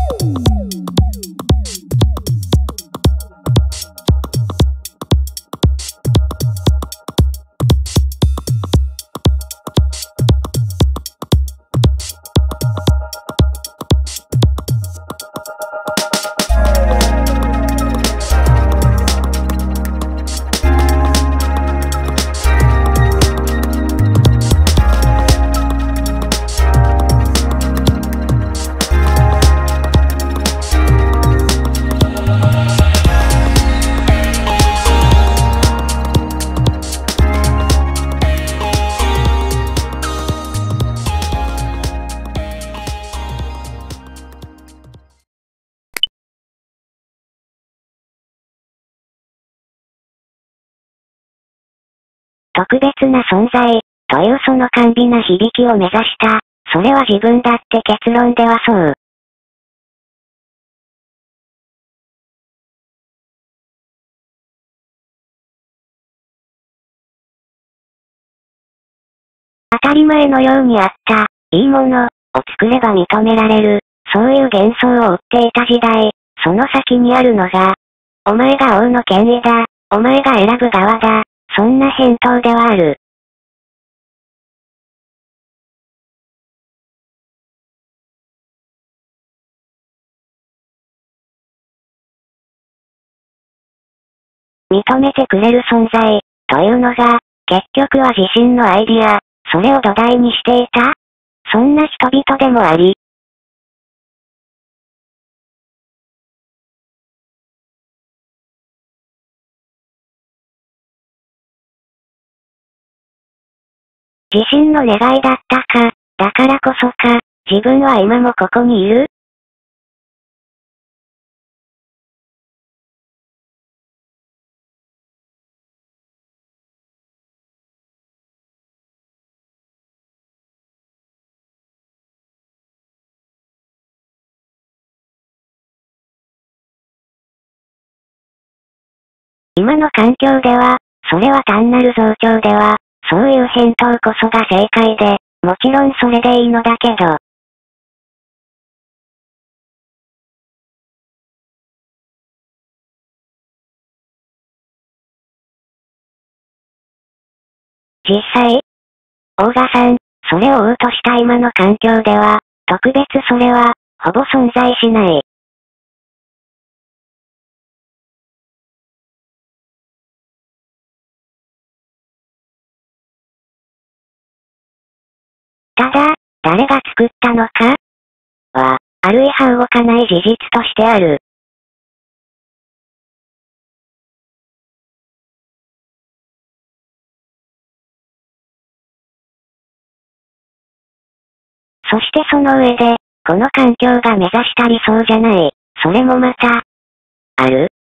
特別な存在、というその甘美な響きを目指した。それは自分だって結論ではそう。当たり前のようにあった、いいもの、を作れば認められる、そういう幻想を追っていた時代、その先にあるのが、お前が王の権威だ、お前が選ぶ側だ、そんな返答ではある。認めてくれる存在、というのが、結局は自身のアイディア、それを土台にしていた？そんな人々でもあり。自身の願いだったか、だからこそか、自分は今もここにいる？今の環境では、それは単なる増長では、そういう返答こそが正解で、もちろんそれでいいのだけど。実際、オーガさん、それを追うとした今の環境では、特別それは、ほぼ存在しない。ただ、誰が作ったのかは、あるいは動かない事実としてある。そしてその上で、この環境が目指した理想じゃない、それもまた、ある。